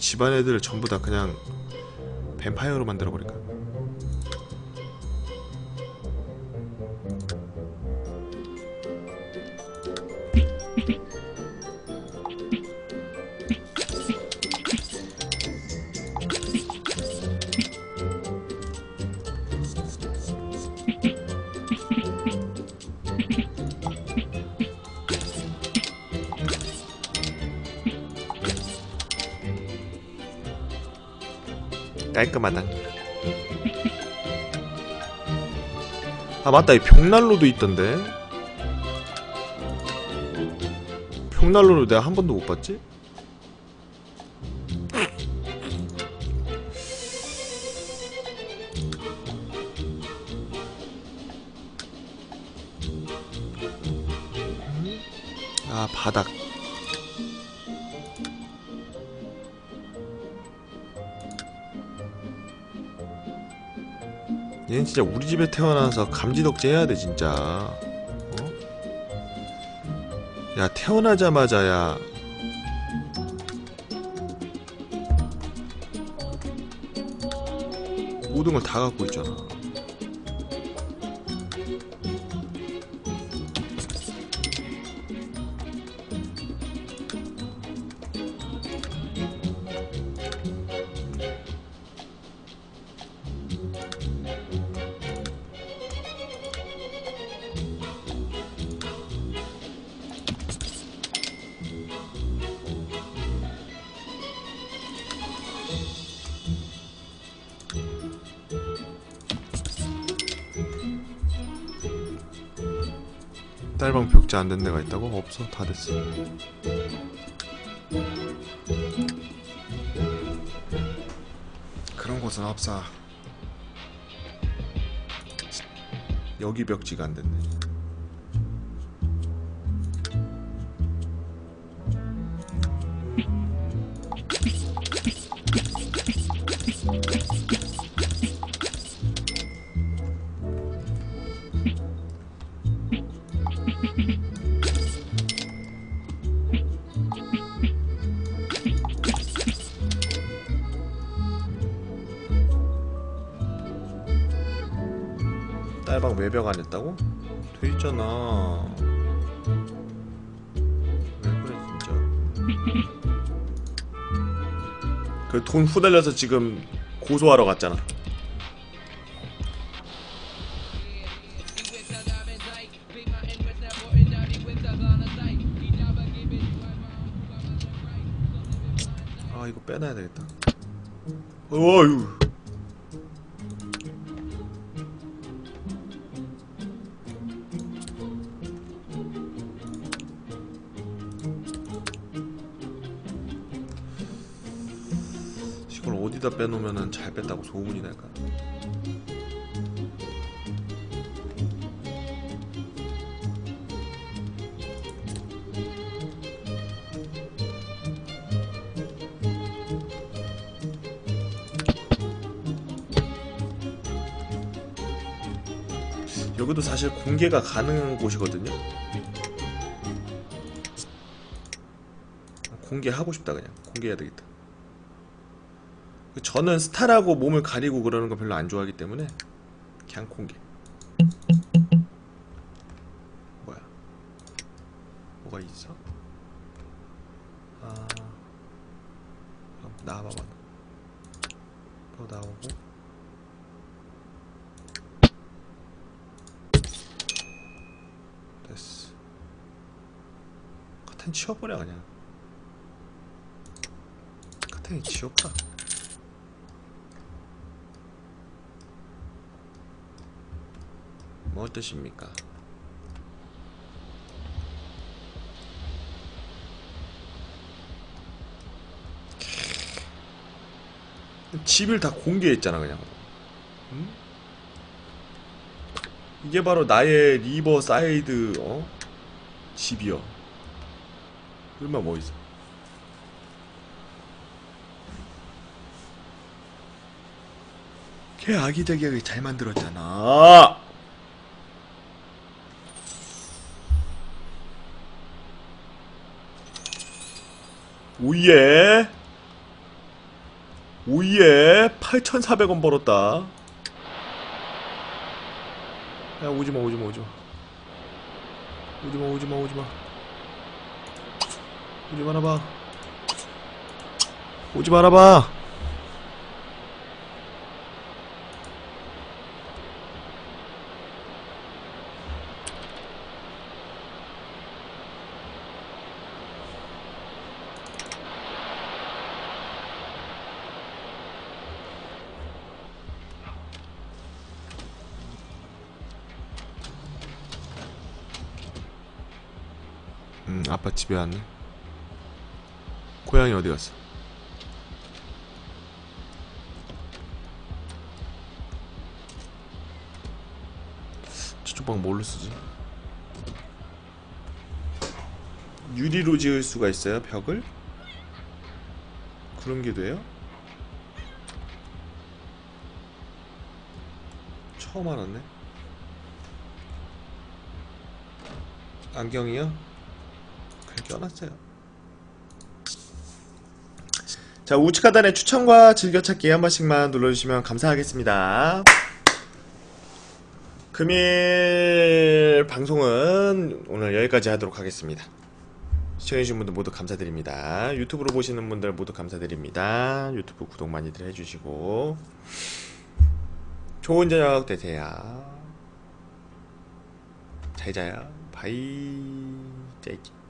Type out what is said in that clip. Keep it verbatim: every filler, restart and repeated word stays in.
집안 애들 전부 다 그냥 뱀파이어로 만들어버릴까? 깔끔하다. 아 맞다, 이 벽난로도 있던데. 벽난로를 내가 한 번도 못 봤지? 아 바닥. 얘는 진짜 우리 집에 태어나서 감지덕지 해야돼 진짜. 어? 야 태어나자마자 야 모든 걸 다 갖고 있잖아. 딸방 벽지 안 된 데가 있다고? 없어, 다 됐어. 그런 곳은 없어. 여기 벽지가 안 됐네. 딸방 외벽 안 했다고? 돼 있잖아. 왜 그래 진짜. 그 돈 후달려서 지금 고소하러 갔잖아. 아 이거 빼놔야 되겠다. 어휴. 이걸 어디다 빼놓으면은 잘 뺐다고 소문이 날까? 여기도 사실 공개가 가능한 곳이거든요? 공개하고 싶다. 그냥 공개해야 되겠다. 저는 스타라고 몸을 가리고 그러는 거 별로 안 좋아하기 때문에 그냥 공개. 뭐야? 뭐가 있어? 아, 그럼 나와봐봐. 너 나오고. 됐어. 커튼 치워버려 그냥. 커튼이 치워버려. 뭐 뜻입니까? 집을 다 공개했잖아 그냥. 응? 이게 바로 나의 리버사이드 어? 집이여. 얼마 뭐 있어? 걔 아기자기하게 잘 만들었잖아. 오예. 오예 팔천사백 원 벌었다. 야 오지마 오지마 오지마 오지마 오지마 오지마 오지 말아봐. 오지 말아봐. 음 아빠 집에 왔네. 고양이 어디 갔어? 저쪽 방 뭘로 쓰지? 유리로 지을 수가 있어요 벽을? 그런 게 돼요? 처음 알았네. 안경이요? 그냥 껴놨어요. 자, 우측 하단에 추천과 즐겨찾기 한 번씩만 눌러주시면 감사하겠습니다. 금일 방송은 오늘 여기까지 하도록 하겠습니다. 시청해주신 분들 모두 감사드립니다. 유튜브로 보시는 분들 모두 감사드립니다. 유튜브 구독 많이들 해주시고 좋은 저녁 되세요. 잘 자요. 바이. 째기.